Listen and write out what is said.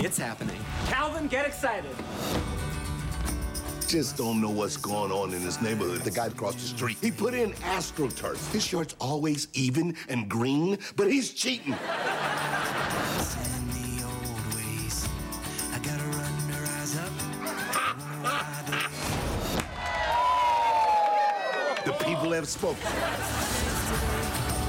It's happening. Calvin, get excited. Just don't know what's going on in this neighborhood. The guy across the street, he put in AstroTurf. His shirt's always even and green, but he's cheating. The people have spoken.